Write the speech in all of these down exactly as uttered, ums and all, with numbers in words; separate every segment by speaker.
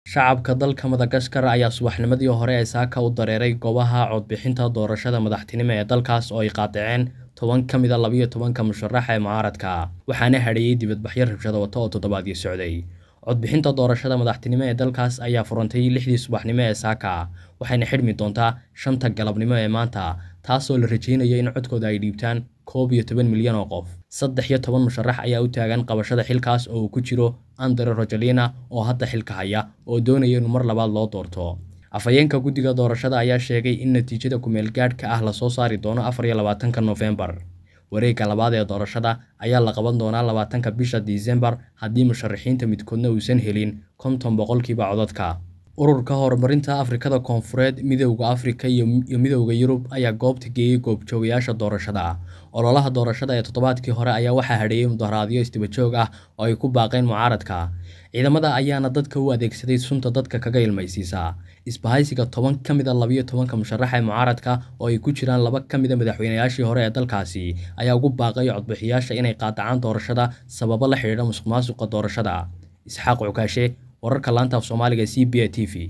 Speaker 1: shacabka dalka Madagascar ayaa subaxnimadii hore ee saaka u dareeray goobaha codbixinta doorashada madaxtinimo ee dalkaas oo ay qaadaceen toban ka mid ah laba iyo toban ka musharax ee mucaaradka waxaana hadhayay dibadbaxyo rabshado wato oo toddobaadkii socday codbixinta doorashada madaxtinimo ee dalkaas ayaa furantay lixdii subaxnimo ee saaka waxayna xidhmi doontaa shanta galabnimo ee maanta taasoo la rajeynayo in codkooda ay dhiibtaan koob iyo toban milyan oo qof saddex iyo toban musharax ayaa u taagan qabashada xilkaas oo ku jiro Andre Rajoelina oo hadda xilka haya oo doonaya in mar labaad loo doorto afayeenka guddiga doorashada ayaa sheegay in natiijada ku meel gaadhka ah la soo saari doono afar iyo labaatanka November wareegga labaad ee doorashada ayaa la qaban doonaa labaatanka bisha December haddii musharaxiinta midkoodna uusan helin konton boqolkiiba codadka ururka horumarinta Afrikada Koonfureed midowga Afrika iyo midowga Yurub ayaa goobta geeyay goobjoogayaasha doorashada ololaha doorashada ee toddobaadkii hore ayaa waxa hadhayay mudaharaadyo istiba joog ah oo ay ku baaqeen mucaaradka ciidamada ayaana dadka u adeegsaday sunta dadka kaga ilmaysiisa isbahaysiga toban ka mid ah laba iyo toban ka musharax ee mucaaradka oo ay ku jiraan laba ka mid ah madaxweynayaashii hore ee dalkaasi ayaa ugu baaqay codbixiyaasha inay qaadacaan doorashada sababo la xiriira musuqmaasuqa doorashada Isxaaq Cukaashe wararka laanta af Soomaaliga C B A T V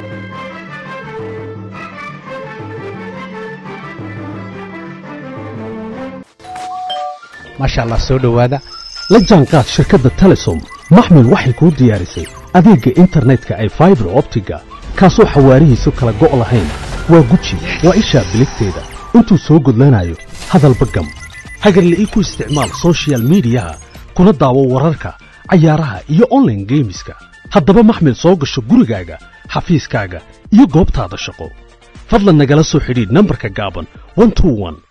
Speaker 2: ما شاء الله soo dhawaada la jaanqaad shirkadda Telesom maxmil waxay ku diyaarisay adeega internetka ay fiber optiga kaasoo xawaarihiisu kala go' lahayn waa guji waa isha biligteeda intuu soo gudlanayo hadalba gam hagarla ii ku isticmaal social media kuna daawo wararka ciyaaraha iyo online gameska haddaba maxmil soo gasho gurigaaga xafiiskaaga iyo goobtaada shaqo fadlan nagala soo xidhiidh nambarka gaaban one two one